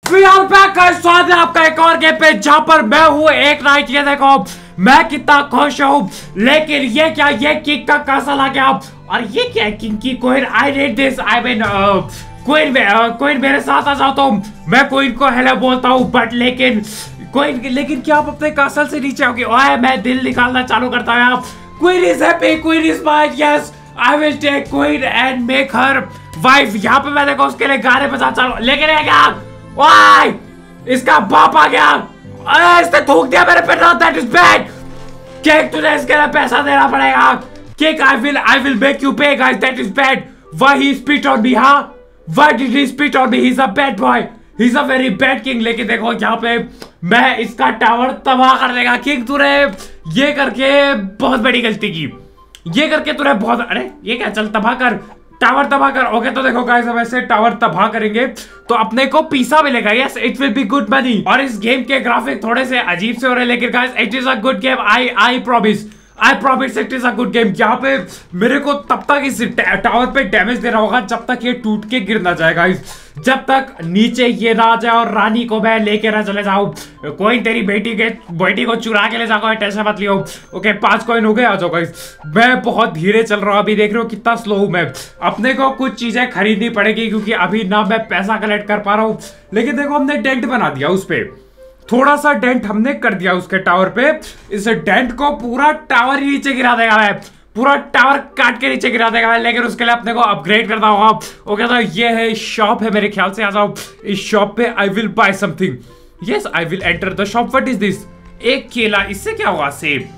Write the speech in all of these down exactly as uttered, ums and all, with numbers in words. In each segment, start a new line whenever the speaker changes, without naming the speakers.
We are back guys, स्वागत है आपका एक और गेम पे जहां पर मैं हूँ एक नाइट। ये देखो मैं कितना खुश हूँ, लेकिन ये क्या, ये किंग का कासल आ गया। और ये क्या है किंग की coin? I need this, I mean coin coin मेरे साथ आ जाओ। तो मैं कोइन को हेलो बोलता हूँ, बट लेकिन कोइन लेकिन क्या आप अपने कासल से नीचे आओगे? ओए मैं दिल निकालना चालू करता हूँ। Queen is happy, queen is mine, yes I will take queen and make her wife. यहाँ पे मैं देखो उसके लिए गाने बजा चालू, लेकिन है क्या वाई इसका बाप आ गया, इसने थूक दिया मेरे पे। Not that is bad cake, तुझे इसके लिए पैसा देना पड़ेगा। Cake I will I will make you pay guys, that is bad. Why he spit on me? हां why did he spit on me? He is a bad boy, he is a very bad king. लेकिन देखो यहाँ पे मैं इसका tower तबाह कर देगा। किंग तूने ये करके बहुत बड़ी गलती की, ये करके तूने बहुत, अरे ये क्या, चल तबाह कर, टावर तबाह कर। ओके तो देखो गाइस, हम ऐसे टावर तबाह करेंगे तो अपने को पैसा मिलेगा। Yes it will be good money. और इस गेम के ग्राफिक थोड़े से अजीब से हो रहे हैं, लेकिन guys it is a good game. I I promise I promise it is a good game. यहाँ पे मेरे को तब तक इस टावर पे डैमेज देना होगा जब तक ये टूट के गिर ना जाए गाइस, जब तक नीचे ये ना आ जाए और रानी को मैं लेके ना चले जाऊं। कोई तेरी बेटी के बेटी को चुरा के ले जाओ, टेंशन मत लियो। ओके पांच कॉइन हो गए, आ जाओ गाइस। मैं बहुत धीरे चल रहा हूँ, अभी देख रहे हो कितना स्लो हूं मैं। अपने को कुछ चीजें खरीदनी पड़ेगी क्योंकि अभी ना मैं पैसा कलेक्ट कर पा रहा हूँ। लेकिन देखो हमने डेंट बना दिया उस पे, थोड़ा सा डेंट हमने कर दिया उसके टावर पे। इस डेंट को पूरा टावर ही नीचे गिरा देगा मैं, पूरा टावर काट के नीचे गिरा देगा। लेकिन उसके लिए अपने को अपग्रेड करना होगा। ओके तो ये है शॉप है मेरे ख्याल से, आ जाओ इस शॉप पे। I will buy something, yes I will enter the shop. What is this? एक केला, इससे क्या होगा? सेब।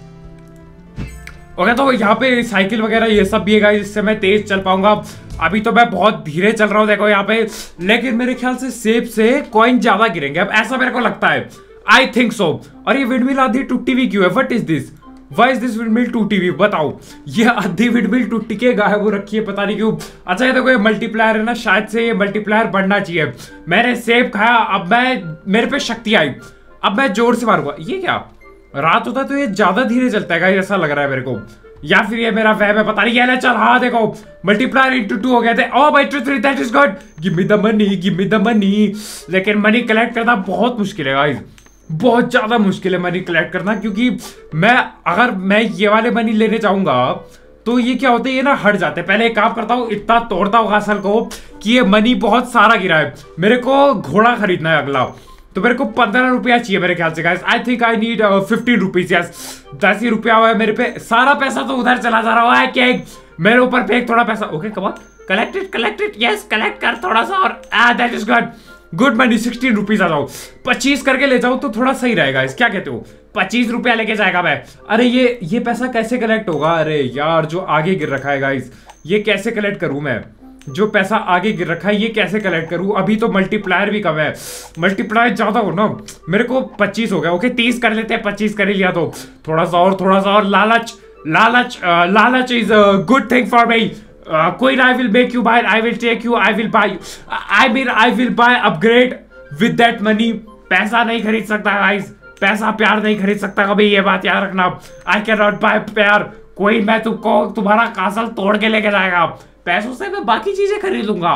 ओके तो यहाँ पे साइकिल वगैरह ये सब भी है, इससे मैं तेज चल पाऊंगा। अभी तो मैं बहुत धीरे चल रहा हूँ देखो यहाँ पे, लेकिन मेरे ख्याल से सेब से कॉइन ज्यादा गिरेंगे अब, ऐसा मेरे को लगता है। I think so. और ये विंडमिल आधी टूटी हुई क्यों है? What is this? Why is this windmill टूटी हुई? बताओ, ये आधी विंडमिल टूटी के गायब हो रखी है, पता नहीं क्यों। अच्छा ये देखो ये मल्टीप्लायर है ना, शायद से ये मल्टीप्लायर बढ़ना चाहिए। मैंने सेब खाया, अब मैं मेरे पे शक्ति आई, अब मैं जोर से मारूंगा। ये क्या, रात होता तो ये ज्यादा धीरे चलता है ऐसा लग रहा है मेरे को, या फिर ये मेरा वहम है, पता नहीं। ये चल हाँ देखो मल्टीप्लायर इंटू टू हो गए थे। Oh buy two three, that is good. Give me the money, give me the money. लेकिन मनी कलेक्ट करना बहुत मुश्किल है गाइस, बहुत ज्यादा मुश्किल है मनी कलेक्ट करना, क्योंकि मैं अगर मैं ये वाले मनी लेने जाऊंगा तो ये क्या होता है, ये ना हट जाते हैं। पहले एक काम करता हूँ, इतना तोड़ता हूँ असल को कि ये मनी बहुत सारा गिरा है। मेरे को घोड़ा खरीदना है अगला, तो मेरे को पंद्रह रुपया चाहिए मेरे ख्याल से guys. I think I need fifteen rupees. Yes दस ही रुपया हुआ है मेरे पे, सारा पैसा तो उधर चला जा रहा है। क्या मेरे ऊपर फेंक थोड़ा पैसा। Okay come on, collect it collect it, yes collect कर थोड़ा सा। और that is good, good money. Sixteen rupees आ जाओ, पच्चीस करके ले जाओ तो थोड़ा सही रहेगा। इस क्या कहते हो? पच्चीस रुपया लेके जाएगा मैं। अरे ये ये पैसा कैसे कलेक्ट होगा? अरे यार जो आगे गिर रखा है गाइस, ये कैसे कलेक्ट करूं मैं? जो पैसा आगे गिर रखा है ये कैसे कलेक्ट करूं? अभी तो मल्टीप्लायर भी कम है, मल्टीप्लायर ज्यादा हो ना। मेरे को पच्चीस हो गया। ओके तीस कर लेते हैं, पच्चीस कर ही लिया तो थोड़ा सा और थोड़ा सा और। लालच लालच लालच is a good thing for me. Uh, Queen, I will make you buy. I will take you. I will buy you. I mean, I will buy upgrade with that money. पैसा नहीं खरीद सकता गाइस, पैसा प्यार नहीं खरीद सकता कभी, ये बात याद रखना। I cannot buy प्यार। कोई मैं तुमको तुम्हारा कासल तोड़ के लेके जाएगा, पैसों से मैं बाकी चीजें खरीद लूंगा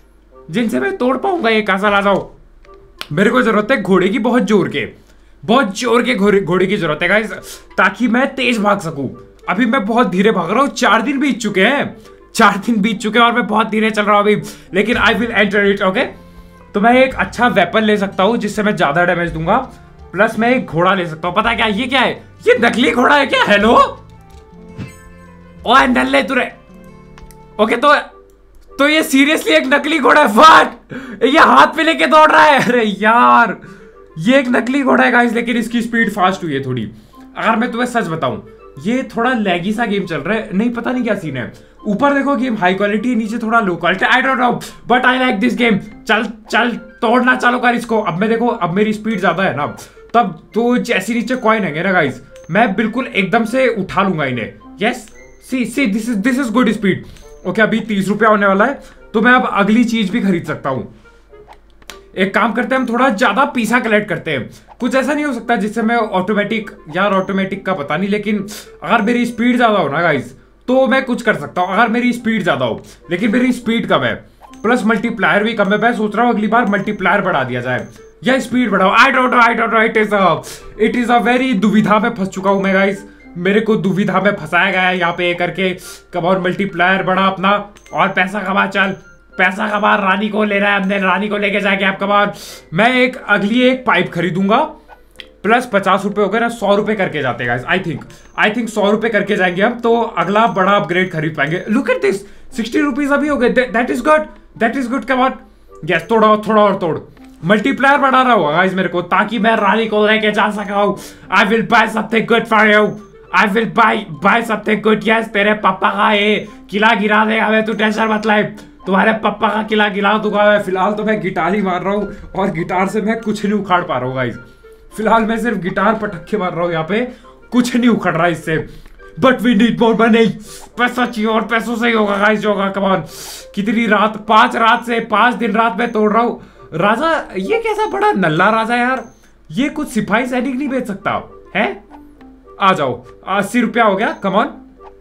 जिनसे मैं तोड़ पाऊंगा ये कासल। आ जाओ, मेरे को जरूरत है घोड़े की, बहुत जोर के, बहुत जोर के घोड़े घोड़े की जरूरत है गाइस, ताकि मैं तेज भाग सकूं। अभी मैं बहुत धीरे भाग रहा हूँ, चार दिन बीत चुके हैं, चार दिन बीत चुके हैं और मैं बहुत धीरे चल रहा हूं अभी। लेकिन I will enter it. Okay तो मैं एक अच्छा वेपन ले सकता हूं जिससे मैं ज्यादा डैमेज दूंगा, प्लस मैं एक घोड़ा ले सकता हूं। पता है क्या, ये क्या है? ये नकली घोड़ा है क्या? हेलो ओए नल्ले तुरे। ओके तो तो ये सीरियसली एक नकली घोड़ा है? व्हाट, ये हाथ में लेके दौड़ रहा है? अरे यार ये एक नकली घोड़ा है गाइस, लेकिन इसकी स्पीड फास्ट हुई है थोड़ी। अगर मैं तुम्हें सच बताऊं, ये थोड़ा लैगी सा गेम चल रहा है, नहीं पता नहीं क्या सीन है। ऊपर देखो गेम हाई क्वालिटी, नीचे थोड़ा low quality. I don't know but I like this game. चल चल तोड़ना चालू कर इसको। अब मैं देखो, अब मेरी स्पीड ज्यादा है ना, तब तो जैसी नीचे कॉइन है ना गाइस, मैं बिल्कुल एकदम से उठा लूंगा इन्हें। Yes see see this is this is good speed. Okay अभी तीस रुपया होने वाला है, तो मैं अब अगली चीज भी खरीद सकता हूँ। एक काम करते हैं, हम थोड़ा ज्यादा पैसा कलेक्ट करते हैं। कुछ ऐसा नहीं हो सकता जिससे मैं ऑटोमेटिक, यार ऑटोमेटिक का पता नहीं, लेकिन अगर मेरी स्पीड ज्यादा हो ना गाइस तो मैं कुछ कर सकता हूँ। अगर मेरी स्पीड ज्यादा हो, लेकिन मेरी स्पीड कम है प्लस मल्टीप्लायर भी कम है। मैं सोच रहा हूँ अगली बार मल्टीप्लायर बढ़ा दिया जाए या स्पीड बढ़ाओ। I don't know I don't know it is it is a very दुविधा में फंस चुका हूँ मैं गाइस। मेरे को दुविधा में फंसाया गया है यहाँ पे करके। कम ऑन मल्टीप्लायर बढ़ा अपना और पैसा कमा, चल पैसा कमा। रानी को ले रहा है हमने, रानी को लेके जाके आप कमा। मैं एक अगली एक पाइप खरीदूंगा प्लस पचास रुपए हो गए ना, सौ रुपए करके जाते हैं आई थिंक आई थिंक सौ रुपए करके जाएंगे हम तो अगला बड़ा अपग्रेड खरीद पाएंगे। Look at this sixty rupees अभी हो गए। That is good that is good. Come on yes, थोड़ा और थोड़ा और तोड़। मल्टीप्लायर बढ़ाना होगा गाइस मेरे को ताकि मैं रानी को लेके जा सका हूँ। I will buy something good for you. I will buy buy something good. Yes, तेरे पापा का ये किला गिरा देगा हमें, तू टेंशन मत ले। तुम्हारे पापा का किला गिरा दूंगा। फिलहाल तो मैं गिटार ही मार रहा हूँ और गिटार से मैं कुछ नहीं उखाड़ पा रहा हूँ गाइस। फिलहाल मैं सिर्फ गिटार पटखे मार रहा हूँ यहाँ पे, कुछ नहीं उखड़ रहा इससे। But we need more money. पैसा चाहिए और पैसों से ही होगा गाइस जो होगा। कमान कितनी रात, पांच रात से पांच दिन रात में तोड़ रहा हूँ। राजा ये कैसा बड़ा नल्ला राजा यार, ये कुछ सिपाही सैनिक नहीं बेच सकता है। आ जाओ, अस्सी रुपया हो गया। कमान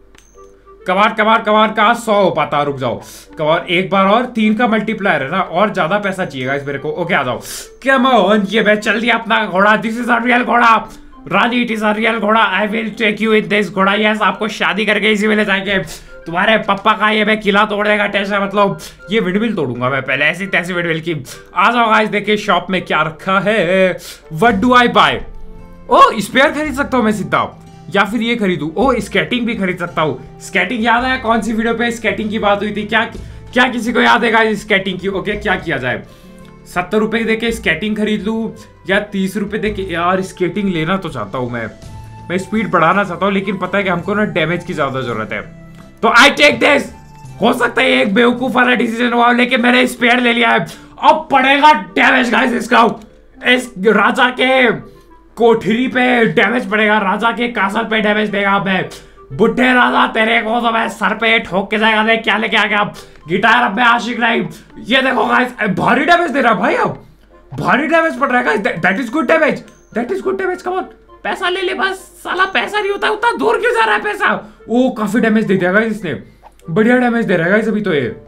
कमार कमार कमार का सौ हो पाता, रुक जाओ। कमार एक बार और, तीन का मल्टीप्लायर है ना, और ज्यादा पैसा चाहिएगा इस मेरे को। ओके आ जाओ। कम ऑन, ये मैं चल दिया अपना घोड़ा। दिस इज अ रियल घोड़ा रानी, इट इज अ रियल घोड़ा। I will take you in this घोड़ा। यस, आपको शादी करके इसी में ले जाएंगे। तुम्हारे पप्पा का ये मैं किला तोड़ देगा, टेंशन मतलब। ये विंडमिल तोड़ूंगा मैं पहले, ऐसी तैसी विंडमिल की। आ जाओ गाइस, देखिए शॉप में क्या रखा है। What do I buy? ओ स्पेयर खरीद सकता हूँ मैं सीधा, या फिर ये खरीदूं? ओ स्केटिंग भी खरीद सकता हूँ। स्केटिंग याद है कौन सी वीडियो पे स्केटिंग की बात हुई थी? क्या क्या किसी को याद है गाइस स्केटिंग की? ओके क्या किया जाए? सत्तर रुपए देके स्केटिंग खरीद लूं या तीस रुपए देके? यार स्केटिंग लेना तो चाहता हूँ मैं मैं स्पीड बढ़ाना चाहता हूँ, लेकिन पता है कि हमको ना डैमेज की ज्यादा जरूरत है। तो आई टेक दिस। हो सकता है एक बेवकूफ वाला डिसीजन हुआ, लेकिन मैंने स्पेयर ले लिया है। अब पड़ेगा डैमेज गाइस इसका। इस राजा के कोठरी पे डैमेज पड़ेगा, राजा के कासल पे डैमेज देगा। मैं बुढ़े राजा तेरे को तो मैं सर पे ठोक के जाएगा। देख क्या लेके आ गया गिटार। अब मैं आशिक नहीं। ये देखो गाइस, भारी डैमेज दे रहा है भाई। अब भारी डैमेज पड़ रहा है guys. That is good damage, that is good damage. Come on, पैसा ले ले बस। साला पैसा नहीं होता, उतना दूर क्यों जा रहा है पैसा? ओ काफी डैमेज दे दिया गाइस इसने, बढ़िया डैमेज दे रहा है गाइस अभी तो ये।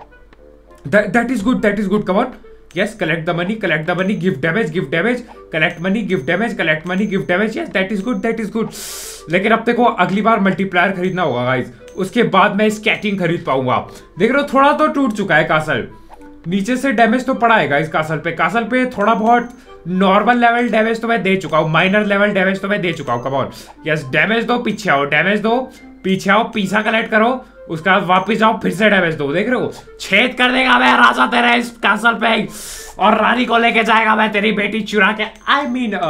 That is good, that is good. Come on yes, collect the money, collect the money, give damage, give damage, collect money, give damage, collect money, give damage. yes, that is good, that is good. लेकिन अब देखो अगली बार multiplier खरीदना होगा guys, उसके बाद मैं skating खरीद पाऊंगा। देख रहे हो थोड़ा तो टूट चुका है कासल, नीचे से डैमेज तो पड़ा है गाइस कासल पे। कासल पे थोड़ा बहुत नॉर्मल लेवल डैमेज तो मैं दे चुका हूँ, माइनर लेवल डैमेज तो मैं दे चुका हूँ। कम ऑन यस, डैमेज दो, पीछे आओ, डैमेज दो, पीछे आओ, पीछा कलेक्ट करो, उसके बाद वापस जाओ, फिर से डैमेज दो। देख रहे हो छेद कर देगा मैं राजा तेरा इस कासल पे, और रानी को लेके जाएगा मैं तेरी बेटी चुरा के। आई I मीन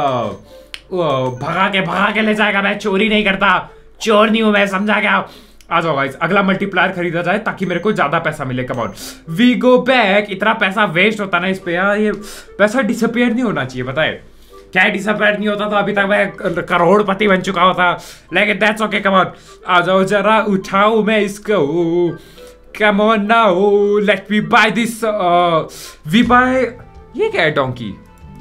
mean, भगा के भगा के ले जाएगा। मैं चोरी नहीं करता, चोर नहीं हूं मैं, समझा क्या? आ जाओ गाइस, अगला मल्टीप्लायर खरीदा जाए ताकि मेरे को ज्यादा पैसा मिले। Come on we go back. इतना पैसा वेस्ट होता ना इस पे यार, ये पैसा डिसअपियर नहीं होना चाहिए। पता है क्या डिसअपियर नहीं होता तो अभी तक मैं करोड़पति बन चुका होता, लेकिन दैट्स ओके। कम ऑन आ जाओ, जरा उठाओ मैं इसको। Come on now, let me buy this. We buy, ये क्या है? डोंकी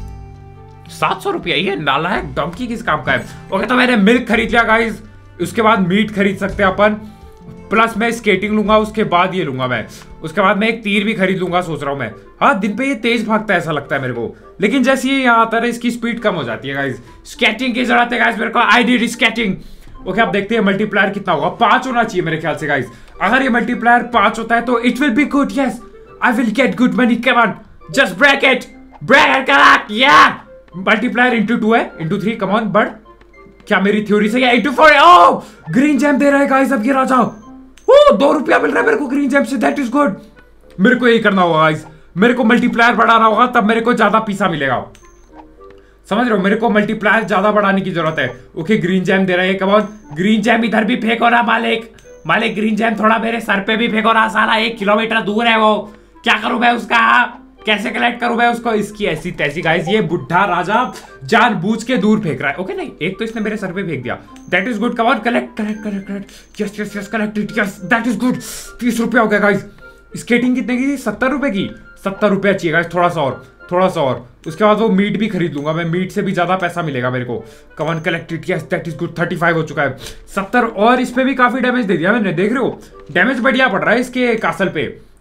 सात सौ रुपया। ये नालायक डोंकी किस काम का है? ओके तो मैंने मिल्क खरीद लिया गाइस, उसके बाद मीट खरीद सकते हैं अपन, प्लस मैं स्केटिंग लूंगा, उसके बाद ये लूंगा मैं, उसके बाद मैं एक तीर भी खरीद लूंगा सोच रहा हूँ मैं। हाँ दिन पे ये तेज भागता है ऐसा लगता है मेरे को, लेकिन जैसे ये यहाँ आता है इसकी स्पीड कम हो जाती है गाइस। स्केटिंग की जरूरत है गाइस मेरे को, आई नीड स्केटिंग। ओके अब देखते हैं मल्टीप्लायर कितना होगा। पांच होना चाहिए मेरे ख्याल से गाइस। अगर ये मल्टीप्लायर पांच होता है तो it will be good. Yes I will get good money. Come on just break it, break it correct. या मल्टीप्लायर इंटू टू है, इंटू थ्री। कम ऑन बढ़, क्या मेरी थ्योरी से? Into four. Oh green gem दे रहा है guys अब ये राजा। ओह दो रुपया मिल रहा है मेरे को ग्रीन जेम से, दैट इज गुड। मेरे को यही करना होगा गाइस, मेरे को मल्टीप्लायर बढ़ाना होगा, तब मेरे को ज्यादा पैसा मिलेगा। समझ रहे हो, मेरे को मल्टीप्लायर ज्यादा बढ़ाने की जरूरत है। ओके ग्रीन जैम दे रहा है। कम ऑन ग्रीन जैम इधर भी फेंको ना मालिक, मालिक ग्रीन जैम थोड़ा मेरे सर पे भी फेंको ना। साला एक किलोमीटर दूर है वो, क्या करूं मैं उसका? कैसे कलेक्ट करूं मैं उसको? इसकी ऐसी तैसी गाइस, ये बुढ़ा राजा जानबूझ के दूर फेंक रहा है। ओके नहीं, एक तो इसने मेरे सर पे फेंक दिया, that is good. Come on collect collect collect collect. Yes yes yes collect it. Yes that is good. तीस रुपया हो गया गाइस। स्केटिंग कितने की? सत्तर रुपए की। सत्तर रुपया चाहिए गाइस, थोड़ा सा और, थोड़ा सा और। उसके बाद वो मीट भी खरीद लूंगा मैं, मीट से भी ज्यादा पैसा मिलेगा मेरे को। Come on collect it. Yes that is good. Thirty five हो चुका है। सत्तर, और इस पे भी काफी डैमेज दे दिया मैंने, देख रहे हो डैमेज बढ़िया पड़ रहा है इसके कासल पे।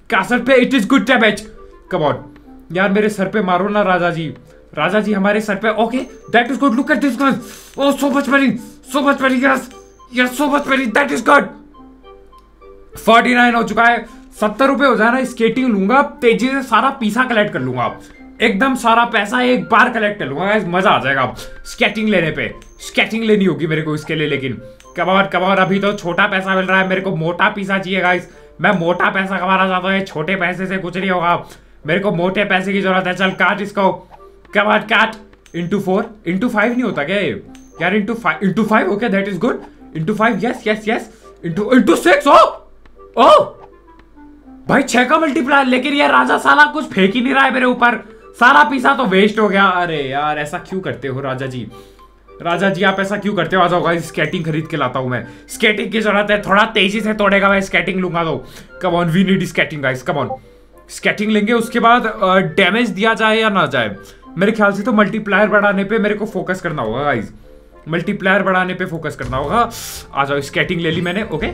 कैसल पे it is good damage. Come on यार, मेरे सर पे मारो ना राजा जी, राजा जी हमारे सर पे। Okay that is good, look at this guys, oh so much money, so much money, yes yes so much money, that is good. उनचास हो चुका है, सत्तर रुपए हो जाए ना, स्केटिंग लूंगा तेजी से, सारा पैसा कलेक्ट कर लूंगा, एकदम सारा पैसा एक बार कलेक्ट कर लूंगा गाइस, मजा आ जाएगा स्केटिंग लेने पे। स्केटिंग लेनी होगी मेरे को इसके लिए, लेकिन कबार कबार अभी तो छोटा पैसा मिल रहा है, मेरे को मोटा पैसा चाहिए गाइस। मैं मोटा पैसा कमाना चाहता हूँ, छोटे पैसे से कुछ नहीं होगा, मेरे को मोटे पैसे की जरूरत है। चल काट इसको, कबार काट। इंटू फोर इंटू फाइव नहीं होता क्या यार? Into five into five okay that is good. Into five yes yes yes. Into into six ओ ओ भाई छह का मल्टीप्लायर, लेकिन यार राजा साला कुछ फेंक ही नहीं रहा है मेरे ऊपर, सारा पैसा तो वेस्ट हो गया। अरे यार ऐसा क्यों करते हो राजा जी, राजा जी आप ऐसा क्यों करते हो? आ जाओ गाइस, स्केटिंग खरीद के लाता हूं मैं, स्केटिंग की जरूरत है, थोड़ा तेजी से तोड़ेगा, मैं स्केटिंग लूंगा तो। Come on we need skating guys, come on skating लेंगे। उसके बाद डैमेज दिया जाए या ना जाए, मेरे ख्याल से तो मल्टीप्लायर बढ़ाने पे मेरे को फोकस करना होगा गाइस, मल्टीप्लायर बढ़ाने पे फोकस करना होगा। आ जाओ, स्केटिंग ले ली मैंने। Okay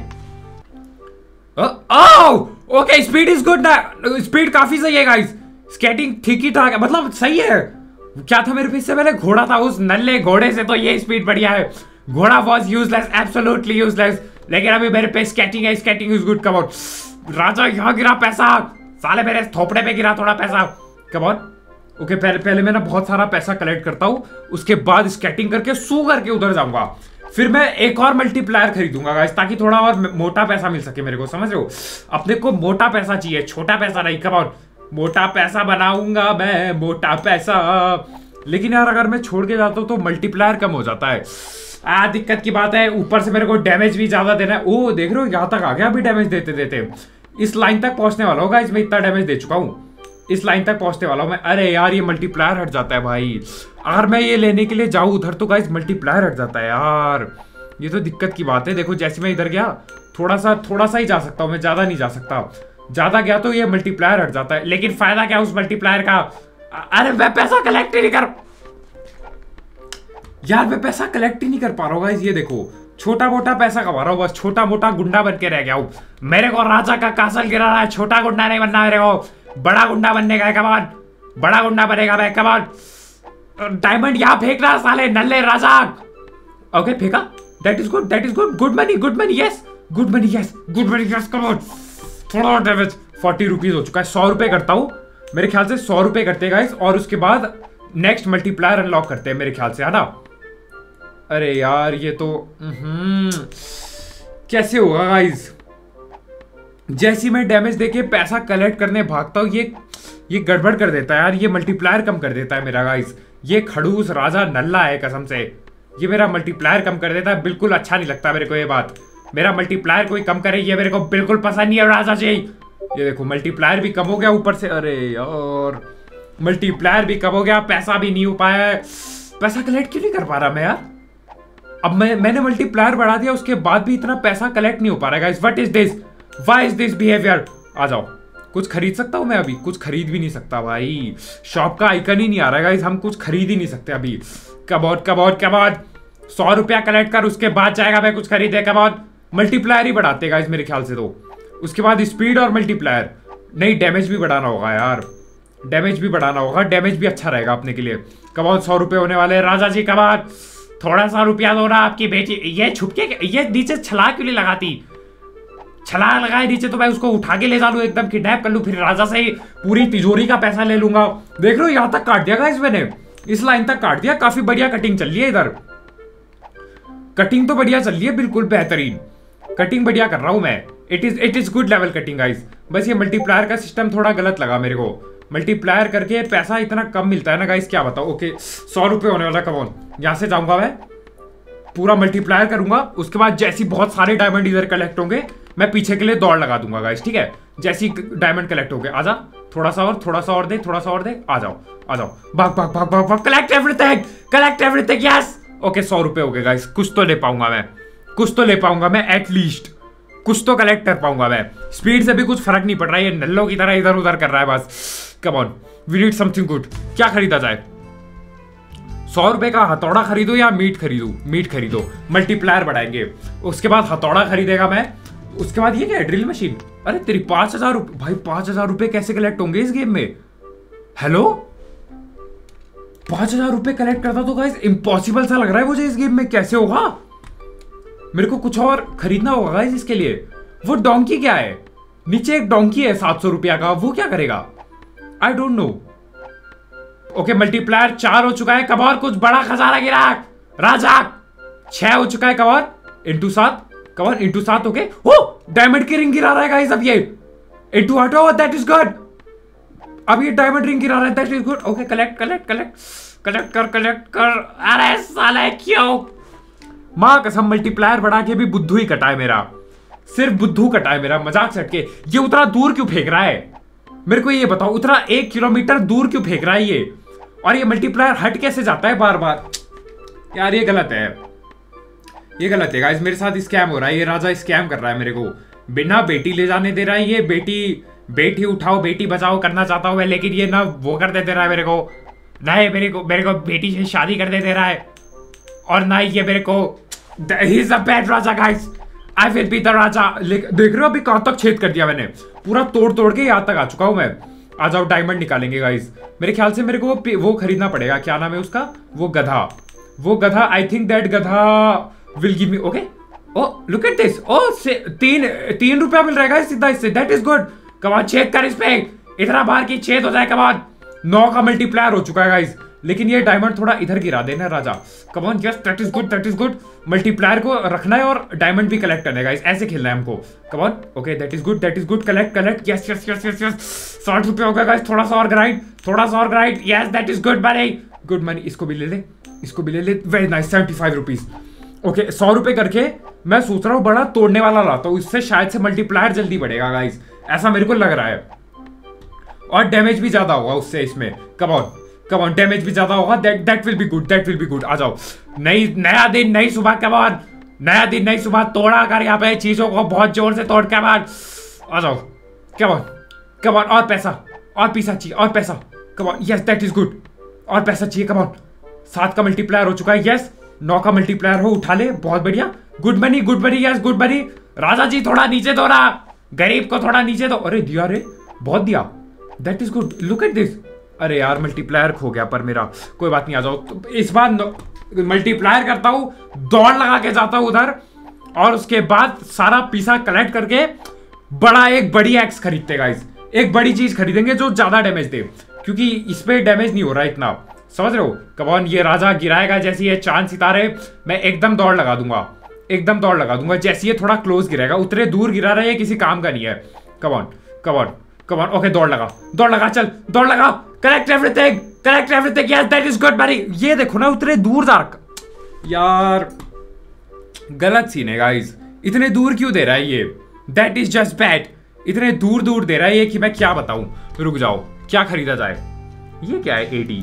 okay speed is good ना, स्पीड काफी सही है गाइस, स्केटिंग ठीक ही ठाक है, मतलब सही है। क्या था मेरे पीछे, मैंने घोड़ा था, उस नल्ले घोड़े से तो ये स्पीड बढ़िया है। घोड़ा वॉज यूजलेस, एब्सोल्युटली यूजलेस, लेकिन अभी मेरे पे स्केटिंग है, skating is good. Come on राजा, यहाँ गिरा पैसा, साले मेरे थोपड़े पे गिरा थोड़ा पैसा। कम ऑन ओके पहले पहले मैं ना बहुत सारा पैसा कलेक्ट करता हूँ, उसके बाद स्केटिंग करके सू करके उधर जाऊंगा, फिर मैं एक और मल्टीप्लायर खरीदूंगा गाइस, ताकि थोड़ा और मोटा पैसा मिल सके मेरे को, समझ रहे हो? अपने को मोटा पैसा चाहिए, छोटा पैसा नहीं। कम ऑन मोटा पैसा बनाऊंगा मैं, मोटा पैसा। लेकिन यार अगर मैं छोड़ के जाता हूँ तो मल्टीप्लायर कम हो जाता है, आ दिक्कत की बात है। ऊपर से मेरे को डैमेज भी ज्यादा देना है। ओ देख रहे हो यहाँ तक आ गया अभी डैमेज देते देते, इस लाइन तक पहुंचने वाला होगा, इसमें इतना डैमेज दे चुका हूँ, इस लाइन तक पहुंचने वाला हूं मैं। अरे यार ये मल्टीप्लायर हट जाता है भाई, अगर मैं ये लेने के लिए जाऊं उधर तो गाइस मल्टीप्लायर हट जाता है यार, ये तो दिक्कत की बात है। देखो जैसे मैं इधर गया, थोड़ा सा थोड़ा सा ही जा सकता हूं मैं, ज्यादा नहीं जा सकता, ज्यादा गया तो ये मल्टीप्लायर हट जाता है। लेकिन फायदा क्या उस मल्टीप्लायर का? अरे मैं पैसा कलेक्ट ही नहीं कर यार, मैं पैसा कलेक्ट ही नहीं कर पा रहा हूँ गाइस। ये देखो छोटा मोटा पैसा कमा रहा हूँ, बस छोटा मोटा गुंडा बन के रह गया हूँ। मेरे को राजा का कासल गिरा रहा है, छोटा गुंडा नहीं बनना मेरे को, बड़ा गुंडा बनने का है। कमान बड़ा गुंडा बनेगा मैं, कमान डायमंड यहाँ फेंक रहा साले नल्ले राजा। ओके फेंका, that is good, that is good, good money good money yes, good money yes, good money yes. Come on थोड़ा डैमेज, फोर्टी रुपीज हो चुका है, सौ रुपए करता हूँ मेरे ख्याल से, सौ रुपए करते गाइस, और उसके बाद नेक्स्ट मल्टीप्लायर अनलॉक करते हैं मेरे ख्याल से, है ना? अरे यार ये तो कैसे होगा गाइस? जैसी मैं डैमेज देके पैसा कलेक्ट करने भागता हूँ, ये ये गड़बड़ कर देता है यार, ये मल्टीप्लायर कम कर देता है मेरा गाइस। ये खड़ूस राजा नल्ला है कसम से, ये मेरा मल्टीप्लायर कम कर देता है, बिल्कुल अच्छा नहीं लगता मेरे को ये बात। मेरा मल्टीप्लायर कोई कम करे ये मेरे को बिल्कुल पसंद नहीं है राजा जी। ये देखो मल्टीप्लायर भी कम हो गया ऊपर से, अरे यार मल्टीप्लायर भी कम हो गया, पैसा भी नहीं हो पाया है। पैसा कलेक्ट क्यों नहीं कर पा रहा मैं यार? अब मैं मैंने मल्टीप्लायर बढ़ा दिया, उसके बाद भी इतना पैसा कलेक्ट नहीं हो पा रहा है guys. What is this, why is this behaviour? आ जाओ, कुछ खरीद सकता हूं मैं अभी? कुछ खरीद भी नहीं सकता भाई, शॉप का आइकन ही नहीं आ रहा है गाइस, हम कुछ खरीद ही नहीं सकते अभी। कबॉट कबॉट कबॉट, सौ रुपया कलेक्ट कर, उसके बाद जाएगा मैं कुछ खरीदे। कबॉट मल्टीप्लायर ही बढ़ाते गाइस मेरे ख्याल से, तो उसके बाद स्पीड और मल्टीप्लायर नहीं, डैमेज भी बढ़ाना होगा यार, डैमेज भी बढ़ाना होगा, डैमेज भी अच्छा रहेगा अपने के लिए। कबॉट सौ रुपए होने वाले राजा जी, कबॉट थोड़ा सा रुपया दो ना आपकी बेटी। ये छुपके ये नीचे छला क्यों नहीं लगाती? छला लगाए नीचे तो मैं उसको उठा के ले जा लूं, एकदम किडनैप कर लूं, फिर राजा से ही पूरी तिजोरी का पैसा ले लूंगा। देख लो यहां तक काट दिया गाइस मैंने, इस लाइन तक काट दिया, काफी बढ़िया कटिंग चल रही है इधर, कटिंग तो बढ़िया चल रही है, बिल्कुल बेहतरीन कटिंग बढ़िया कर रहा हूं मैं। It is it is good level cutting guys. बस ये मल्टीप्लायर का सिस्टम थोड़ा गलत लगा मेरे को, मल्टीप्लायर करके पैसा इतना कम मिलता है ना गाइस, क्या बताओ। ओके सौ रुपए होने वाला, कमॉन यहां से जाऊंगा मैं, पूरा मल्टीप्लायर करूंगा, उसके बाद जैसी बहुत सारे डायमंड इधर कलेक्ट होंगे मैं पीछे के लिए दौड़ लगा दूंगा गाइस, ठीक है? जैसी डायमंड कलेक्ट हो गए, आजा थोड़ा सा और, थोड़ा सा और दे, थोड़ा सा और दे, आ जाओ आ जाओ, भाग भाग भाग भाग भाग, collect everything, collect everything, yes. Okay सौ रुपए हो गए गाइस, कुछ तो ले पाऊंगा मैं, कुछ तो ले पाऊंगा मैं, एटलीस्ट कुछ तो कलेक्ट कर पाऊंगा मैं। स्पीड से भी कुछ फर्क नहीं पड़ रहा है, ये नल्लों की तरह इधर उधर कर रहा है बस। Come on we need something good, क्या खरीदा जाए? सौ रुपए का हथौड़ा खरीदो या मीट खरीदो? मीट खरीदो, मल्टीप्लायर बढ़ाएंगे, उसके बाद हथौड़ा खरीदेगा मैं, उसके बाद ये क्या है, ड्रिल मशीन। अरे तेरी पांच हजार रुपए भाई, पांच हजार रुपए कैसे कलेक्ट होंगे इस गेम में? हेलो, पांच हजार रुपए कलेक्ट करता तो गाइस इम्पॉसिबल सा लग रहा है मुझे इस गेम में। कैसे होगा? मेरे को कुछ और खरीदना होगा गाइस इसके लिए। वो डोंकी क्या है? नीचे एक डोंकी है सात सौ रुपया का, वो क्या करेगा? I don't know. Okay multiplier चार हो चुका है। कबार कुछ बड़ा खजाना गिरा राजा। छह हो चुका है कबार, इंटू सात। कबार इंटू सात। ओके ओ डायमंड की रिंग गिरा रहा है गाइस अब ये। इंटू आठ, दैट इज गुड। अब ये डायमंड रिंग गिरा रहा है, that is good. Okay collect collect collect collect कर कलेक्ट कर। अरे साले क्यों? मां कसम मल्टीप्लायर बढ़ा के भी बुद्धू ही कटा है मेरा, सिर्फ बुद्धू कटा है मेरा। मजाक से हटके ये उतना दूर क्यों फेंक रहा है? मेरे को ये बताओ, उतना एक किलोमीटर दूर क्यों फेंक रहा है ये? और ये मल्टीप्लायर हट कैसे जाता है बार बार? यार ये गलत है, ये गलत है गाइस। मेरे साथ स्कैम हो रहा है, ये राजा स्कैम कर रहा है मेरे को। बिना बेटी ले जाने दे रहा है ये। बेटी बेटी उठाओ बेटी बचाओ करना चाहता हूं मैं, लेकिन ये ना वो कर दे दे रहा है मेरे को। ना ये मेरे को मेरे को बेटी से शादी कर दे दे रहा है, और ना ये मेरे को। He is a bad raja guys, I will be the raja. देख रहे हो अभी कहां तक छेद कर दिया मैंने, पूरा तोड़ तोड़ के यहाँ तक आ चुका हूं मैं। आ जाओ डायमंड निकालेंगे गाइस। मेरे ख्याल से मेरे को वो, वो खरीदना पड़ेगा। क्या नाम है उसका? वो गधा। वो गधा I think that gadha will give me. Okay ओ लुक एट दिस। ओ तीन तीन रुपया मिल रहा है सीधा इससे, दैट इज गुड। कमान छेद कर इस पे, इतना बार की छेद हो जाए। कमान नौ का मल्टीप्लायर हो चुका है गाइस, लेकिन ये डायमंड थोड़ा इधर गिरा देना राजा। Come on yes that is good, that is good. Multiplier को रखना है और डायमंड भी कलेक्ट करना है गाइस, ऐसे खेलना है हमको। Come on okay that is good, that is good. Collect collect yes yes yes yes yes. साठ रुपया हो गया गाइस, थोड़ा सा और ग्राइंड, थोड़ा सा और grind. Yes that is good money, good money. इसको भी ले ले, इसको भी ले ले। Very nice, seventy five rupees. Okay सौ रुपए करके मैं सोच रहा हूँ बड़ा तोड़ने वाला लाता हूँ, इससे शायद से मल्टीप्लायर जल्दी बढ़ेगा गाइस, ऐसा मेरे को लग रहा है। और डैमेज भी ज्यादा होगा उससे इसमें। Come on come on, damage भी ज्यादा होगा। That that will be good, that will be good. आ जाओ, नई नया दिन नई सुबह। कम ऑन, नया दिन नई सुबह। तोड़ा कर यहाँ पे चीजों को बहुत जोर से तोड़ के बाद आ जाओ। कम ऑन कम ऑन, और पैसा और पैसा चाहिए, और पैसा। Come on yes that is good, और पैसा चाहिए। कम ऑन, सात का मल्टीप्लायर हो चुका है। यस नौ का मल्टीप्लायर हो, उठा ले, बहुत बढ़िया। Good money good money yes good money. राजा जी थोड़ा नीचे दो ना, गरीब को थोड़ा नीचे दो। अरे दिया रे, बहुत दिया, that is good. Look at this. अरे यार मल्टीप्लायर खो गया पर मेरा, कोई बात नहीं। आ जाओ तो इस बार मल्टीप्लायर करता हूँ, दौड़ लगा के जाता हूँ उधर, और उसके बाद सारा पैसा कलेक्ट करके बड़ा एक बड़ी एक्स खरीदते गाइस। एक बड़ी चीज खरीदेंगे जो ज्यादा डैमेज दे, क्योंकि इस पे डैमेज नहीं हो रहा इतना, समझ रहे हो? कमान ये राजा गिराएगा जैसे ये चांद सितारे, मैं एकदम दौड़ लगा दूंगा, एकदम दौड़ लगा दूंगा। जैसे ये थोड़ा क्लोज गिराएगा, उतने दूर गिरा रहा है, ये किसी काम का नहीं है। कमान कमान कमान। ओके दौड़ लगा, दौड़ लगा, चल दौड़ लगा। Collect everything, collect everything. Yes that is good बड़ी। ये देखो ना उतने दूर जा रखा यार, गलत सीन है गाइस। इतने दूर क्यों दे रहा है ये? That is just bad. इतने दूर दूर दे रहा है ये कि मैं क्या बताऊं। रुक जाओ, क्या खरीदा जाए? ये क्या है? Eighty.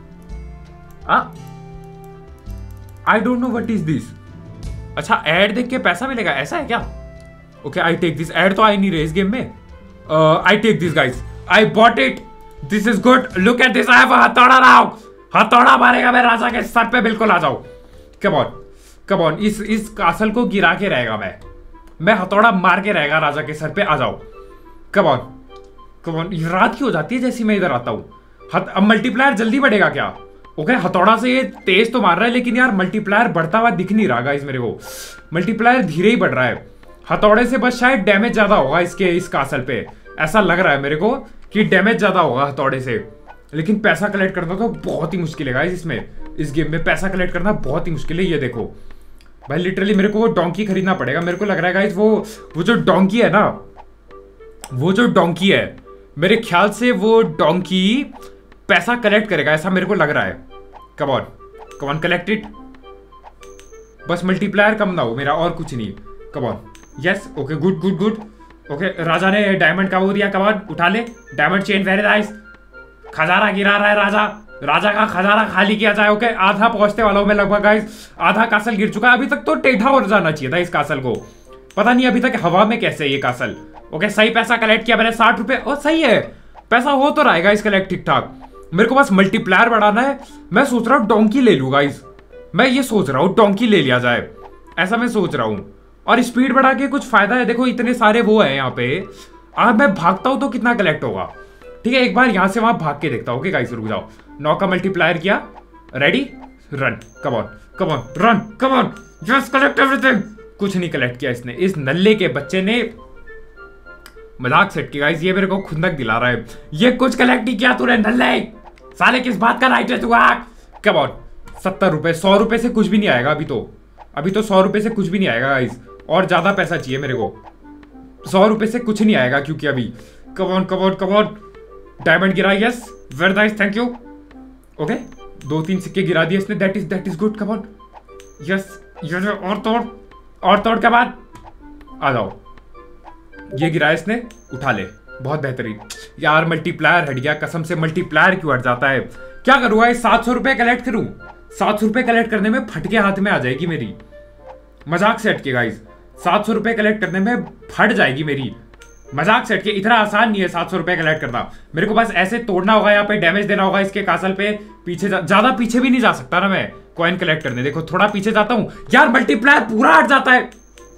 I don't know what is this. अच्छा एड देख के पैसा मिलेगा, ऐसा है क्या? Okay I take this. Ad तो आई नहीं रहे इस गेम में। I take this guys, I bought it. This is good. Look at this, I have a hathoda now. हथौड़ा मारेगा मैं राजा के सर पे, बिल्कुल आ जाओ। कम ऑन कम ऑन, इस इस कासल को गिरा के रहेगा मैं मैं हथौड़ा मार के रहेगा राजा के सर पे। आ जाओ। Come on come on. रात की हो जाती है जैसी मैं इधर आता हूं। अब मल्टीप्लायर जल्दी बढ़ेगा क्या? ओके okay, हथौड़ा से ये तेज तो मार रहा है, लेकिन यार मल्टीप्लायर बढ़ता हुआ दिख नहीं रहा गाइस मेरे को। मल्टीप्लायर धीरे ही बढ़ रहा है। हथौड़े से बस शायद डैमेज ज्यादा होगा इसके, इस कासल पे ऐसा लग रहा है मेरे को कि डैमेज ज्यादा होगा हथौड़े से। लेकिन पैसा कलेक्ट करना तो बहुत ही मुश्किल है गाइस इसमें। इस गेम में पैसा कलेक्ट करना बहुत ही मुश्किल है। ये देखो भाई, लिटरली मेरे को वो डोंकी खरीदना पड़ेगा। मेरे को लग रहा है गाइस वो वो जो डोंकी है ना, वो जो डोंकी है, मेरे ख्याल से वो डोंकी पैसा कलेक्ट करेगा, ऐसा मेरे को लग रहा है। Come on come on, collect it. बस मल्टीप्लायर कम ना हो मेरा, और कुछ नहीं। Come on yes okay good good good. Okay राजा ने डायमंड का वो दिया। कम ऑन उठा ले डायमंड चेन, वेरी नाइस। खजाना गिरा रहा है राजा, राजा का खजाना खाली किया जाए। ओके आधा पहुंचने वाला हूं मैं लगभग गाइस, आधा कासल गिर चुका है। अभी तक तो टेढ़ा हो जाना चाहिए था इस कासल को, पता नहीं अभी तक हवा में कैसे ये कासल। ओके सही पैसा कलेक्ट किया मैंने, साठ रुपए। और सही है, पैसा हो तो रहेगा इस कलेक्ट ठीक ठाक। मेरे को बस मल्टीप्लायर बढ़ाना है। मैं सोच रहा हूँ डोंकी ले लूँ गाइस, मैं ये सोच रहा हूँ डोंकी ले लिया जाए, ऐसा मैं सोच रहा हूँ। और स्पीड बढ़ा के कुछ फायदा है, देखो इतने सारे वो है यहाँ पे। अगर मैं भागता हूं तो कितना कलेक्ट होगा, ठीक है एक बार यहां से वहां भाग के देखता हूं। ओके गाइस रुक जाओ, नौ का मल्टीप्लायर किया, ready run, come on come on run come on, just collect everything. कुछ नहीं कलेक्ट किया इसने, इस नल्ले के बच्चे ने मजाक सेट किया गाइस, ये मेरे को खुंदक दिला रहा है, ये कुछ कलेक्ट नहीं किया तूने नल्ले, साले किस बात का राइट है तू। कम ऑन, सत्तर रुपए, सौ रुपए से कुछ भी नहीं आएगा अभी तो, अभी तो सौ रुपए से कुछ भी नहीं आएगा गाइस, और ज्यादा पैसा चाहिए मेरे को, सौ रुपए से कुछ नहीं आएगा क्योंकि अभी। Come on come on come on, diamond गिरा, yes very nice thank you. Okay दो तीन सिक्के गिरा दिए इसने, that is that is good, come on yes yes, और तोड़ और तोड़ के बाद आ जाओ, ये गिराया इसने, उठा ले, बहुत बेहतरीन। यार मल्टीप्लायर हट गया, कसम से मल्टीप्लायर क्यों हट जाता है, क्या करूंगा इस सात सौ रुपए कलेक्ट करूं, सात सौ रुपए कलेक्ट करने में फटके हाथ में आ जाएगी मेरी, मजाक से हटके गाइस, सात सौ रुपए कलेक्ट करने में फट जाएगी मेरी, मजाक से हटके, इतना आसान नहीं है सात सौ रुपए कलेक्ट करना, मेरे को बस ऐसे तोड़ना होगा, यहाँ पे डैमेज देना होगा इसके कासल पे, पीछे जा, ज्यादा पीछे भी नहीं जा सकता ना मैं कॉइन कलेक्ट करने, देखो थोड़ा पीछे जाता हूं यार, मल्टीप्लायर पूरा हट जाता है।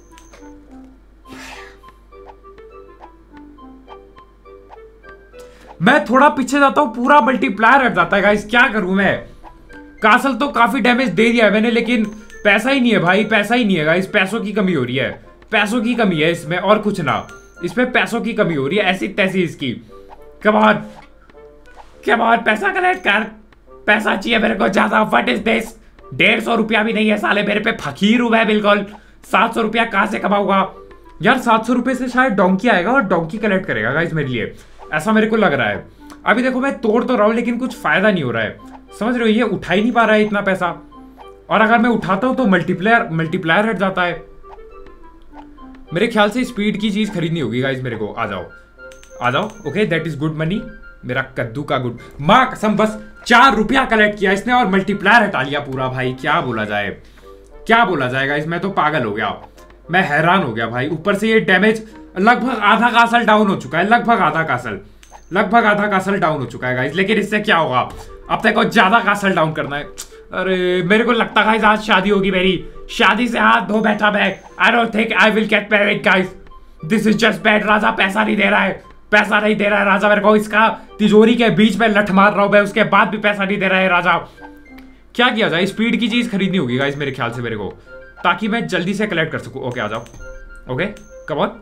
मैं थोड़ा पीछे जाता हूं पूरा मल्टीप्लायर हट जाता है गाइस, क्या करूं मैं, कासल तो काफी डैमेज दे दिया है मैंने, लेकिन पैसा ही नहीं है भाई, पैसा ही नहीं है गाइस, पैसों की कमी हो रही है, पैसों की कमी है इसमें और कुछ ना, इसमें पैसों की कमी हो रही है ऐसी तैसी इसकी। कम ऑन कम ऑन, पैसा कलेक्ट कर, पैसा चाहिए मेरे को ज्यादा, व्हाट इज दिस, डेढ़ सौ रुपया भी नहीं है साले मेरे पे, फकीर हूं मैं बिल्कुल, सात सौ रुपया कहां से कमाऊंगा यार, सात सौ रुपए से शायद डोंकी आएगा और डोंकी कलेक्ट करेगा गाइस मेरे लिए, ऐसा मेरे को लग रहा है। अभी देखो मैं तोड़ तो रहा हूं लेकिन कुछ फायदा नहीं हो रहा है, समझ रहे हो, ये उठा ही नहीं पा रहा है इतना पैसा, और अगर मैं उठाता हूं तो मल्टीप्लायर मल्टीप्लायर हट जाता है। मेरे ख्याल से स्पीड की चीज खरीदनी होगी गाइस मेरे को, आ जाओ आ जाओ, okay that is good money, मेरा कद्दू का गुड, मां कसम बस चार रुपया कलेक्ट किया इसने और मल्टीप्लायर हटा लिया पूरा, भाई क्या बोला जाए, क्या बोला जाएगा इसमें, तो पागल हो गया, मैं हैरान हो गया भाई। ऊपर से ये डैमेज लगभग आधा कासल डाउन हो चुका है, लगभग आधा कासल लगभग आधा कासल डाउन हो चुका है गाइस, लेकिन इससे क्या होगा, अब तक को ज्यादा कासल डाउन करना है। अरे मेरे को लगता है आज शादी होगी मेरी, शादी से हाथ धो बैठा मैं, I don't think I will get married guys, this is just bad. राजा पैसा नहीं दे रहा है, पैसा नहीं दे रहा है राजा मेरे को, इसका तिजोरी के बीच में लठ मार रहा हूं मैं, उसके बाद भी पैसा नहीं दे रहा है राजा। क्या किया जाए, स्पीड की चीज खरीदनी होगी गाइस मेरे ख्याल से मेरे को, ताकि मैं जल्दी से कलेक्ट कर सकूं। ओके आ जाओ, okay come on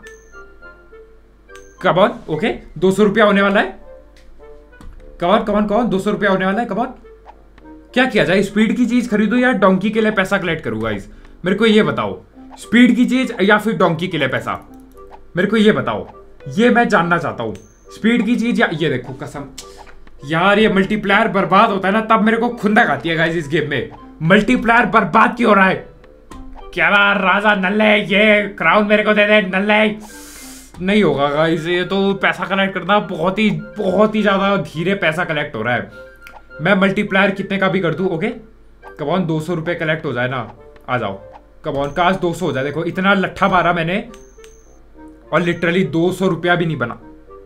come on, okay दो सौ रुपया होने वाला है, come on come on come on, दो सौ रुपया होने वाला है, कम ऑन। क्या किया जाए, स्पीड की चीज खरीदो या डोंकी के लिए पैसा कलेक्ट करूं गाइस, मेरे को ये बताओ, स्पीड की चीज या फिर डोंकी के लिए पैसा, मेरे को ये बताओ, ये मैं जानना चाहता हूं, स्पीड की चीज या ये देखो कसम यार, ये मल्टीप्लायर बर्बाद होता है ना तब मेरे को खुंदक आती है गाइस इस गेम में, मल्टीप्लायर बर्बाद क्यों हो रहा है, क्या राजा नल्ले, ये क्राउन मेरे को दे दे नल्ले, नहीं होगा गाइस, ये तो पैसा कलेक्ट करना बहुत ही बहुत ही ज्यादा धीरे पैसा कलेक्ट हो रहा है। मैं मल्टीप्लायर कितने का भी कर दूं, ओके कम ऑन, दो सौ रुपए कलेक्ट हो जाए ना, आ जाओ कम ऑन, काश दो सौ हो जाए, देखो इतना लट्ठा मारा मैंने और लिटरली दो सौ रुपया भी नहीं बना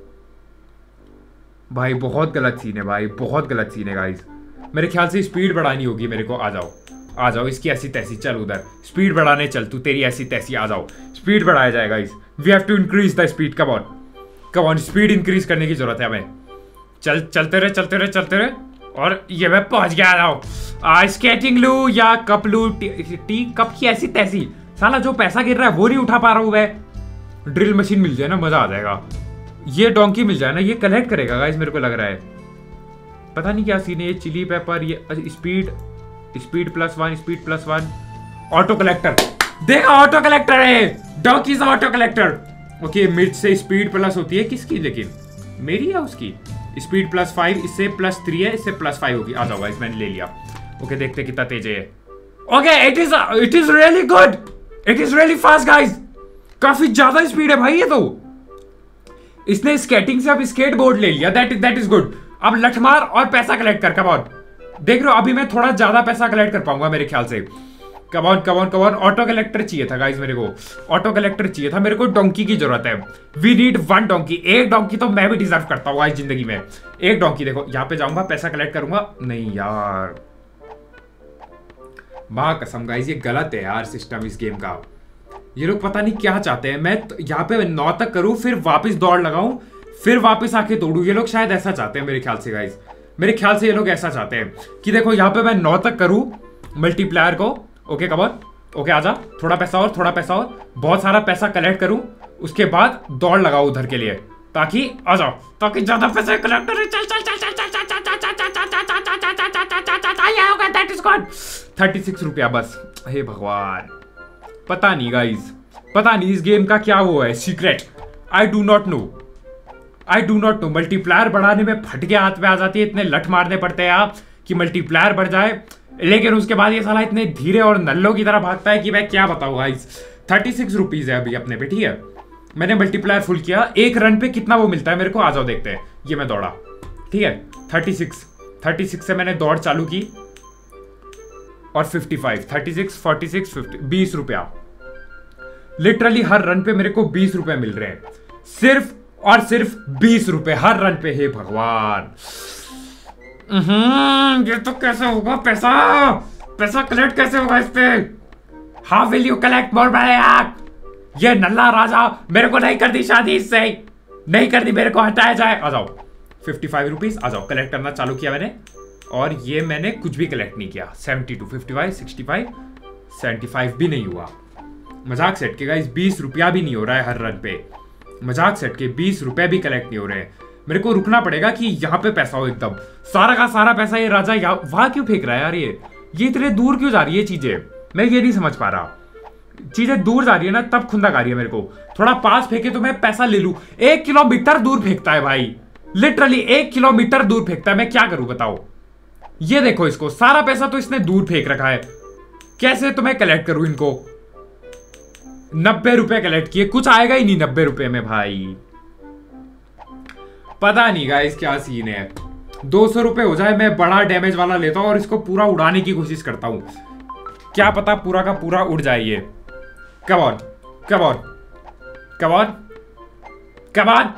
भाई, बहुत गलत सीन है भाई, बहुत गलत सीन है गाइस, मेरे ख्याल से स्पीड बढ़ानी होगी मेरे को। आ जाओ आ जाओ, इसकी ऐसी तैसी, चल उधर स्पीड बढ़ाने चल, तू तेरी ऐसी तैसी, आ जाओ स्पीड बढ़ाया जाएगा guys, we have to increase the speed, come on come on, speed increase करने की जरूरत है हमें, चल चलते रहे चलते रहे चलते रहे, और ये मैं पहुंच गया, आ जाओ स्केटिंग लू या कप लू, टी, टी कप की ऐसी तैसी, साला जो पैसा गिर रहा है वो नहीं उठा पा रहा हूं मैं, ड्रिल मशीन मिल जाए ना मजा आ जाएगा, ये डोंकी मिल जाए ना, ये कलेक्ट करेगा गाइस मेरे को लग रहा है, पता नहीं क्या सीन है, ये चिली पेपर, ये speed speed plus one, speed plus one, auto collector, देखा ऑटो कलेक्टर है, डोंकी से ऑटो कलेक्टर, ओके मिर्च से स्पीड प्लस होती है किसकी, लेकिन मेरी या उसकी, स्पीड प्लस फाइव, इससे प्लस थ्री है, इससे प्लस फाइव होगी, आ जाओ गाइस मैंने ले लिया, ओके देखते कितना तेज है, okay it is it is really good, it is really fast guys, काफी ज्यादा स्पीड है भाई ये तो, इसने स्केटिंग से अब स्केट बोर्ड ले लिया, दैट दैट इज गुड। अब लठमार और पैसा कलेक्ट कर, कम ऑन, देख रहे हो अभी मैं थोड़ा ज्यादा पैसा कलेक्ट कर पाऊंगा मेरे ख्याल से, come on come on come on, auto collector चाहिए था गाइस मेरे को, ऑटो कलेक्टर चाहिए था मेरे को, डोंकी की जरूरत है, वी नीड वन डोंकी, एक डोंकी तो मैं भी डिजर्व करता हूँ आज जिंदगी में, एक डोंकी, देखो यहाँ पे जाऊंगा पैसा कलेक्ट करूंगा, नहीं यार मां कसम गाइस ये गलत है यार सिस्टम इस गेम का, ये लोग पता नहीं क्या चाहते हैं। मैं यहाँ पे नौ तक करूँ, फिर वापस दौड़ लगाऊं, फिर वापस आके तोड़ू। ये लोग शायद ऐसा चाहते हैं मेरे ख्याल से गाइस, मेरे ख्याल से ये लोग ऐसा चाहते हैं कि देखो यहाँ पे मैं नौ तक करूँ मल्टीप्लायर को। ओके कमॉन, ओके आजा, थोड़ा पैसा और, थोड़ा पैसा और, बहुत सारा पैसा कलेक्ट करूँ, उसके बाद दौड़ लगाओ उधर के लिए, ताकि आ जाओ, ताकि ज्यादा पैसे कलेक्ट करें। चल चल चल चल चल चल चल चल चल चल चल चल ये हो गया, that is god thirty six रुपया बस। हे भगवान, पता नहीं गाइस, पता नहीं इस गेम का क्या वो है secret, I do not know, I do not know. Multiplier बढ़ाने में फट के हाथ में आ जाती है, इतने लठ मारने पड़ते हैं आप कि मल्टीप्लायर बढ़ जाए, लेकिन उसके बाद ये साला इतने धीरे और नल्लों की तरह भागता है कि मैं क्या बताऊं गाइस। थर्टी सिक्स रुपीज है अभी अपने पे, ठीक है। मैंने मल्टीप्लायर फुल किया, एक रन पे कितना वो मिलता है मेरे को, आ जाओ देखते हैं। ये मैं दौड़ा, ठीक है, थर्टी सिक्स थर्टी सिक्स से मैंने दौड़ चालू की और fifty five, thirty six, forty six, fifty, बीस रुपया। लिटरली हर रन पे मेरे को बीस रुपए मिल रहे हैं, सिर्फ और सिर्फ बीस रुपए हर रन पे। हे भगवान, ये तो कैसे होगा पैसा, पैसा कलेक्ट कैसे होगा इस पे? How will you collect more back? ये नल्ला राजा मेरे को नहीं कर दी शादी, इससे नहीं कर दी, मेरे को हटाया जाए। आ जाओ, फिफ्टी फाइव रुपीज, आ जाओ। कलेक्ट करना चालू किया मैंने, और ये मैंने कुछ भी कलेक्ट नहीं किया। Seventy two, fifty five, sixty five, seventy five भी नहीं हुआ। मजाक सेट के गाइस, बीस रुपया भी नहीं हो रहा है हर रन पे। मजाक सेट के बीस रुपए भी कलेक्ट नहीं हो रहे हैं। मेरे को रुकना पड़ेगा कि यहाँ पे पैसा हो एकदम, सारा का सारा पैसा ये राजा वहां क्यों फेंक रहा है यार? ये ये इतने दूर क्यों जा रही है चीजें, मैं ये नहीं समझ पा रहा। चीजें दूर जा रही है ना तब खुंदक आ रही है मेरे को। थोड़ा पास फेंके तो मैं पैसा ले लूं, एक किलोमीटर दूर फेंकता है भाई, लिटरली एक किलोमीटर दूर फेंकता है। मैं क्या करूं बताओ? ये देखो इसको, सारा पैसा तो इसने दूर फेंक रखा है, कैसे तो मैं कलेक्ट करूं इनको? नब्बे रुपए कलेक्ट किए, कुछ आएगा ही नहीं नब्बे रुपए में भाई। पता नहीं गाइस क्या सीन है। दो सौ रुपए हो जाए, मैं बड़ा डैमेज वाला लेता हूं और इसको पूरा उड़ाने की कोशिश करता हूं, क्या पता पूरा का पूरा उड़ जाए ये। Come on, come on, come on, come on.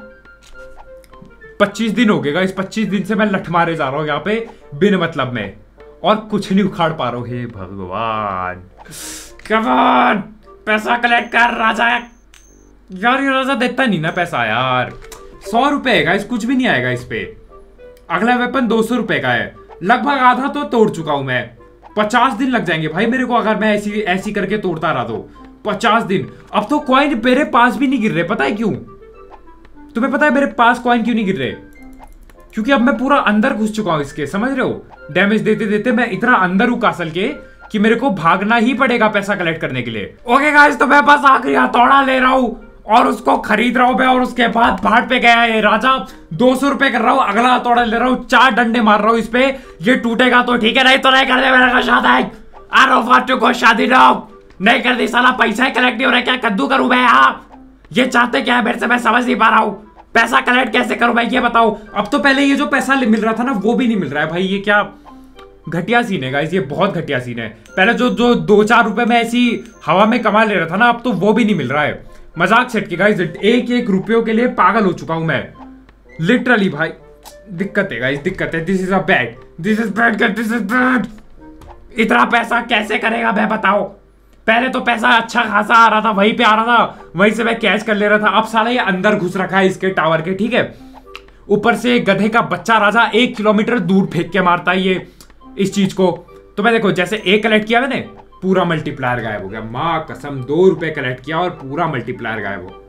पच्चीस दिन हो गए गाइस, पच्चीस दिन से मैं लठ मारे जा रहा हूं यहाँ पे बिन मतलब में, और कुछ नहीं उखाड़ पा रहा हूं। हे भगवान, कम ऑन, पैसा कलेक्ट कर राजा। यार ये राजा देता नहीं ना पैसा यार। सौ रुपए है गाइस, कुछ भी नहीं आएगा इस पे। अगला वेपन दो सौ रुपए का है, लगभग आधा तो तोड़ चुका हूं मैं। पचास दिन लग जाएंगे भाई मेरे को अगर मैं ऐसी ऐसी करके तोड़ता रहा तो। पचास दिन। अब तो कॉइन मेरे पास भी नहीं गिर रहे, पता है क्यों? तुम्हें पता है मेरे पास कॉइन क्यों नहीं गिर रहे? क्योंकि अब मैं पूरा अंदर घुस चुका हूं इसके, समझ रहे हो? डैमेज देते देते मैं इतना अंदर हूं कासल के कि मेरे को भागना ही पड़ेगा पैसा कलेक्ट करने के लिए। ओके गाइस, तो मैं बस आखिरी हथौड़ा ले रहा हूं और उसको खरीद रहा हूं मैं, और उसके बाद भाट पे गया ये राजा। दो सौ रुपए कर रहा हूं, अगला हथौड़ा ले रहा हूं, चार डंडे मार रहा हूं इस पे। ये टूटेगा तो ठीक है, नहीं तो नहीं कर दे मेरा शादी। I don't want to go shaadi now. नहीं कर दी साला, पैसा ही कलेक्ट नहीं हो रहा, क्या कद्दू करूं मैं यहाँ? ये चाहते क्या है मेरे से, मैं समझ नहीं पा रहा हूँ। पैसा कलेक्ट कैसे करूं भाई ये बताओ? अब तो पहले ये जो पैसा मिल रहा था ना वो भी नहीं मिल रहा है भाई। ये क्या घटिया सीन है गाइस, ये बहुत घटिया सीन है। पहले जो जो दो चार रुपए में ऐसी हवा में कमा ले रहा था ना, अब तो वो भी नहीं मिल रहा है। मजाक सेट के गाइस, एक एक रुपयों के लिए पागल हो चुका हूं मैं लिटरली भाई। दिक्कत है गाइस, दिक्कत है। This is a bad, this is bad, this is bad. इतना पैसा कैसे करेगा मैं बताओ? पहले तो पैसा अच्छा खासा आ रहा था, वहीं पे आ रहा था, वहीं से मैं कैच कर ले रहा था। अब साला ये अंदर घुस रखा है इसके टावर के, ठीक है। ऊपर से गधे का बच्चा राजा एक किलोमीटर दूर फेंक के मारता है ये इस चीज को। तो मैं देखो, जैसे एक कलेक्ट किया मैंने, पूरा मल्टीप्लायर गायब हो गया। माँ कसम, दो रुपए कलेक्ट किया और पूरा मल्टीप्लायर गायब हो।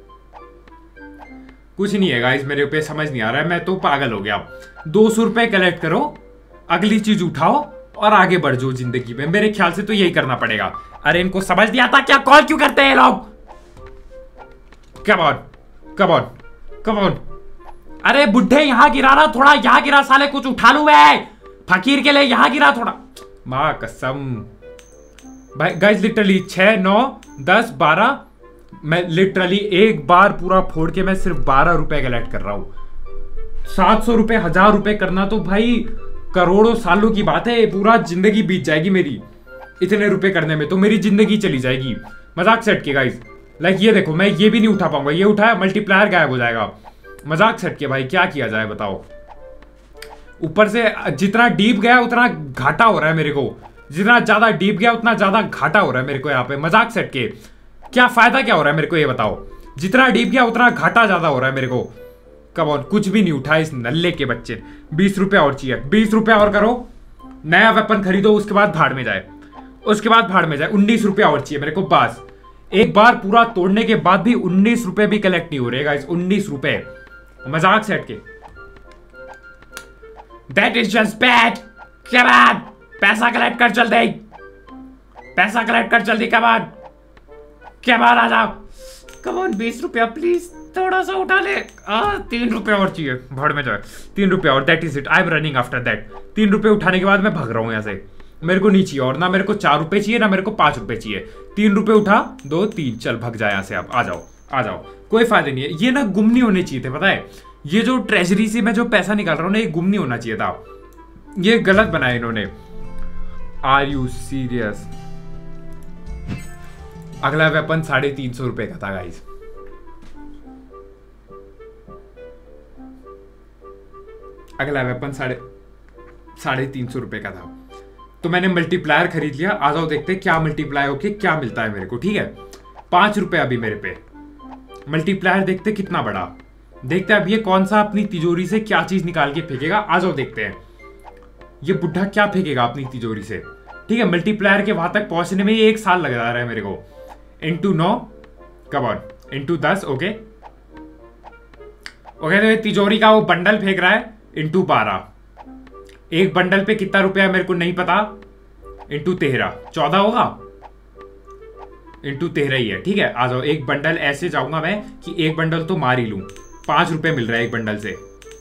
कुछ नहीं है गाइस, मेरे पे समझ नहीं आ रहा है, मैं तो पागल हो गया। दो सौ रुपए कलेक्ट करो, अगली चीज उठाओ और आगे बढ़ जाओ जिंदगी में। मेरे ख्याल से तो यही करना पड़ेगा। अरे इनको समझ नहीं आता क्या? कॉल क्यों करते हैं लोग? Come on, come on, come on. अरे बुढ़े, यहां गिरा रहा, थोड़ा यहां गिरा साले, कुछ उठा लूं मैं फकीर के लिए। यहां गिरा थोड़ा, माँ कसम भाई। गाइस लिटरली छह, नौ, दस, बारह, मैं लिटरली एक बार पूरा फोड़ के मैं सिर्फ बारह रुपए कलेक्ट कर रहा हूं। सात सौ रुपए, हजार रुपए करना तो भाई करोड़ों सालों की बात है। पूरा जिंदगी बीत जाएगी मेरी इतने रुपए करने में, तो मेरी जिंदगी चली जाएगी। मजाक सेट के गाइस, लाइक ये देखो, मैं ये भी नहीं उठा पाऊंगा। ये उठाया, मल्टीप्लायर गायब हो जाएगा। मजाक सेट के भाई, क्या किया जाए बताओ? ऊपर से जितना डीप गया उतना घाटा हो रहा है मेरे को, जितना ज्यादा डीप गया उतना ज्यादा घाटा हो रहा है मेरे को यहाँ पे। मजाक सेट के क्या फायदा क्या हो रहा है मेरे को ये बताओ। जितना डीप गया उतना घाटा ज्यादा हो रहा है मेरे को। कम ऑन, कुछ भी नहीं उठा इस नल्ले के बच्चे ने। बीस रुपया और चाहिए, बीस रुपया और करो, नया वेपन खरीदो, उसके बाद भाड़ में जाए, उसके बाद भाड़ में जाए। उन्नीस रुपया और चाहिए मेरे को बस। एक बार पूरा तोड़ने के बाद भी उन्नीस रुपए भी कलेक्ट नहीं हो रहे गाइस। उन्नीस रुपए, मजाक सेट के। That is just bad. Come on, पैसा कलेक्ट कर जल्दी, पैसा कलेक्ट कर जल्दी। कम ऑन, कम ऑन, आ जाओ। कम ऑन, बीस रुपया प्लीज, थोड़ा सा उठा ले। आ, तीन रुपया और चाहिए, भाड़ में जाए। तीन रुपया और, that is it. I am running after that. तीन रुपये उठाने के बाद मैं भाग रहा हूँ यहाँ से। मेरे को नहीं चाहिए और ना मेरे को चार रुपए चाहिए ना मेरे को पांच रुपए चाहिए। तीन रुपए उठा, दो तीन, चल भग जाए यहाँ से। आप आ जाओ, आ जाओ, कोई फायदा नहीं है। ये ना गुम नहीं होने चाहिए थे, पता है। ये जो ट्रेजरी से मैं जो पैसा निकाल रहा हूँ ना, ये गुम नहीं होना चाहिए था। ये गलत बनाया इन्होंने। Are you serious? अगला वेपन साढ़े तीन सौ रुपए का था गाइस। अगला वेपन साढ़े साढ़े तीन सौ रुपए का था। तो मैंने मल्टीप्लायर खरीद लिया। आ जाओ देखते क्या मल्टीप्लाई होके क्या मिलता है मेरे को। ठीक है, पांच रुपए अभी मेरे पे। मल्टीप्लायर देखते कितना बड़ा। देखते हैं अब ये कौन सा अपनी तिजोरी से क्या चीज निकाल के फेंकेगा। आ जाओ देखते हैं ये बुढ़ा क्या फेंकेगा अपनी तिजोरी से। ठीक है, मल्टीप्लायर के वहां तक पहुंचने में ये एक साल लग रहा है मेरे को। इंटू नौ, कम ऑन, इंटू दस। ओके ओके, तो ये तिजोरी का वो बंडल फेंक रहा है। इंटू बारह, एक बंडल पे कितना रुपया मेरे को नहीं पता। इंटू तेरह, चौदह होगा। इंटू तेरह ही है। ठीक है, आ जाओ। एक बंडल ऐसे जाऊंगा मैं कि एक बंडल तो मार ही लूं। पांच रुपए मिल रहा है एक बंडल से।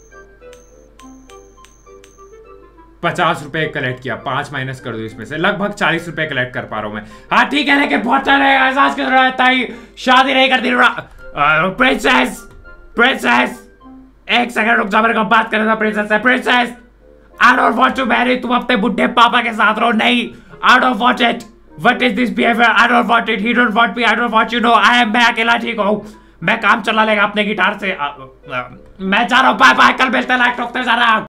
पचास रुपए कलेक्ट किया, पांच माइनस कर दो इसमें से, लगभग चालीस रुपए कलेक्ट कर पा रहा हूं मैं। हाँ ठीक है, लेकिन बहुत एहसास कर रहा है, शादी नहीं करती। प्रिंसेस, प्रिंसेस, एक सेकंड रुक जा, मेरे को बात करना था प्रिंसेस से। Princess, I don't want to marry, तुम अपने बुढ़े पापा के साथ रहो। नहीं, I don't want it. What is this behavior? I don't want it. He don't want me. I don't want you. No, I am, मैं अकेला ठीक हूँ। मैं काम चला लेगा अपने गिटार से। आ, आ, मैं जा रहा हूँ, बाय बाय, कल मिलते हैं, लाइक ठोकते जा रहा हूँ।